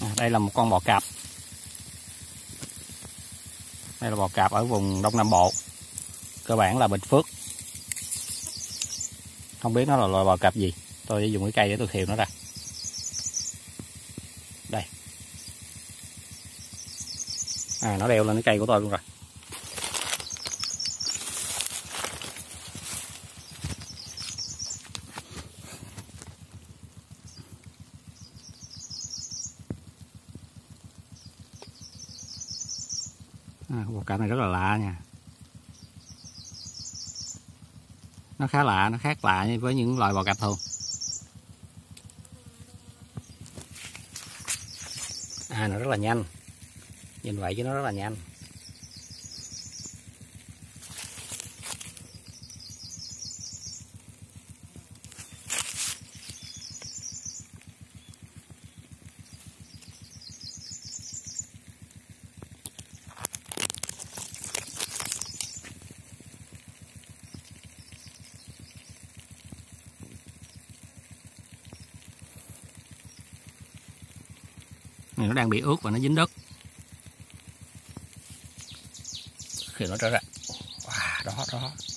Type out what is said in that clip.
Đây là một con bò cạp. Đây là bò cạp ở vùng Đông Nam Bộ, cơ bản là Bình Phước. Không biết nó là loài bò cạp gì, tôi sẽ dùng cái cây để tôi khều nó ra. Đây, nó đeo lên cái cây của tôi luôn rồi. Bò cạp này rất là lạ nha. Nó khá lạ, nó khác lạ với những loài bò cạp thường. Nó rất là nhanh. Nhìn vậy chứ nó rất là nhanh. Này nó đang bị ướt và nó dính đất. Khi nó trở ra. Wow, đó.